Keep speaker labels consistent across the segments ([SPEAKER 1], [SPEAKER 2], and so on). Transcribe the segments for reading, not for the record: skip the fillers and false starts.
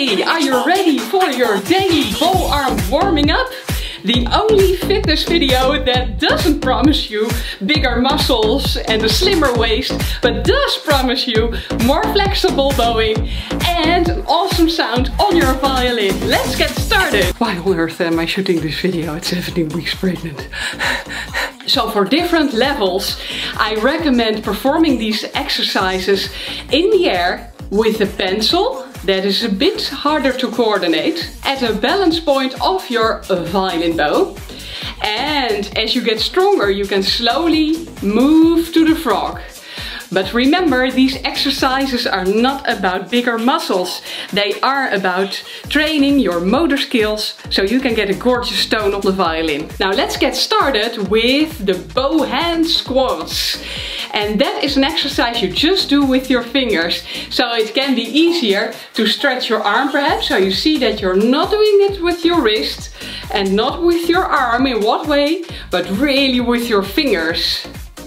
[SPEAKER 1] Hey, are you ready for your daily bow arm warming up? The only fitness video that doesn't promise you bigger muscles and a slimmer waist, but does promise you more flexible bowing and an awesome sound on your violin. Let's get started! Why on earth am I shooting this video at 17 weeks pregnant? So for different levels, I recommend performing these exercises in the air with a pencil that is a bit harder to coordinate at a balance point of your violin bow. And as you get stronger, you can slowly move to the frog. But remember, these exercises are not about bigger muscles. They are about training your motor skills so you can get a gorgeous tone on the violin. Now let's get started with the bow hand squats. And that is an exercise you just do with your fingers. So it can be easier to stretch your arm perhaps. So you see that you're not doing it with your wrist and not with your arm in what way, but really with your fingers.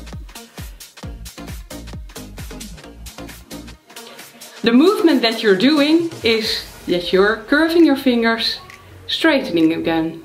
[SPEAKER 1] The movement that you're doing is that you're curving your fingers, straightening again.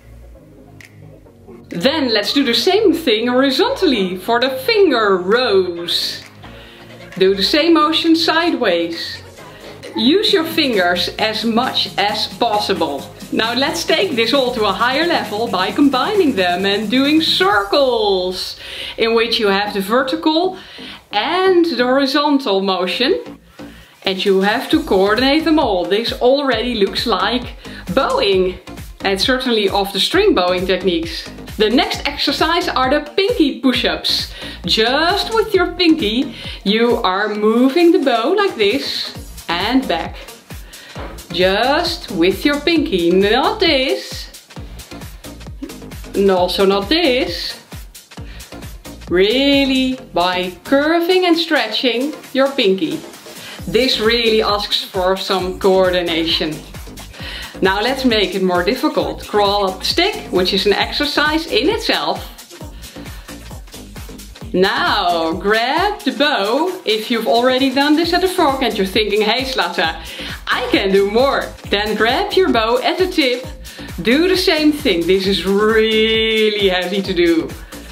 [SPEAKER 1] Then let's do the same thing horizontally for the finger rows. Do the same motion sideways. Use your fingers as much as possible. Now let's take this all to a higher level by combining them and doing circles in which you have the vertical and the horizontal motion. And you have to coordinate them all. This already looks like bowing. And certainly off the string bowing techniques. The next exercise are the pinky push-ups. Just with your pinky, you are moving the bow like this and back. Just with your pinky, not this. And also not this. Really by curving and stretching your pinky. This really asks for some coordination. Now let's make it more difficult. Crawl up the stick, which is an exercise in itself. Now grab the bow. If you've already done this at the frog and you're thinking, hey Zlata, I can do more. Then grab your bow at the tip. Do the same thing. This is really heavy to do.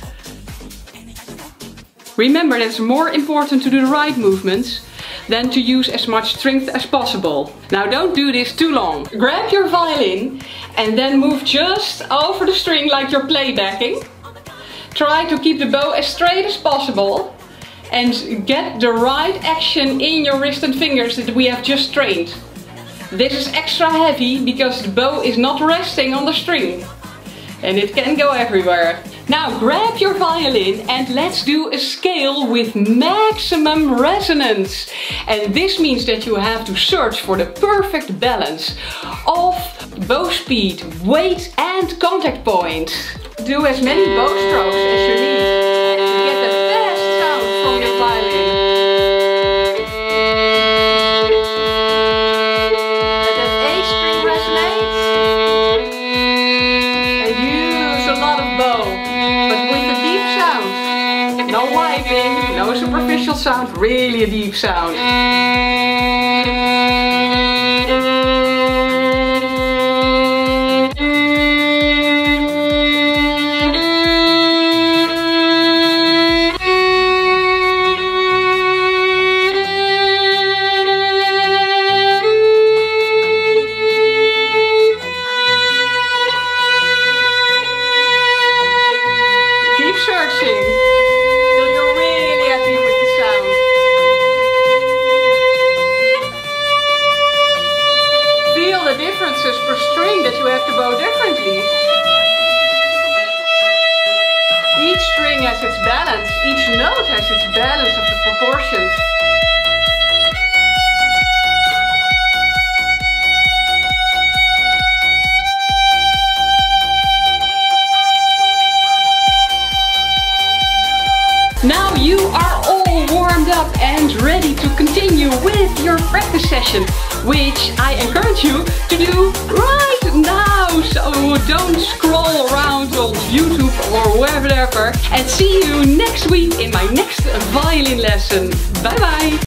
[SPEAKER 1] Remember that it's more important to do the right movements than to use as much strength as possible. Now don't do this too long. Grab your violin and then move just over the string like you're playbacking. Try to keep the bow as straight as possible and get the right action in your wrist and fingers that we have just trained. This is extra heavy because the bow is not resting on the string and it can go everywhere. Now grab your violin and let's do a scale with maximum resonance. And this means that you have to search for the perfect balance of bow speed, weight and contact point. Do as many bow strokes as you need to get the best sound from your violin. Let that A string resonate. And use a lot of bow. But with a deep sound. No wiping, no superficial sound, really a deep sound. Keep searching till you're really happy with the sound. Feel the differences per string that you have to bow differently. Each string has its balance, each note has its balance of the proportions. Now you are all warmed up and ready to continue with your practice session, which I encourage you to do right now. So don't scroll around on YouTube or wherever. And see you next week in my next violin lesson. Bye bye!